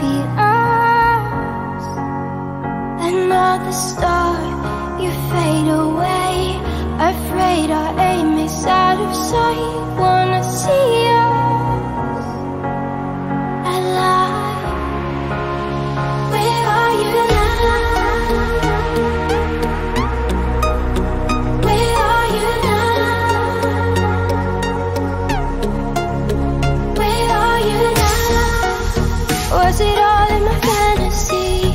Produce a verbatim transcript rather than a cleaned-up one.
us. Another star, you fade away. Afraid our aim is out of sight. Wanna see us alive. Where are you now? Where are you now? Where are you now? Was it all in my fantasy?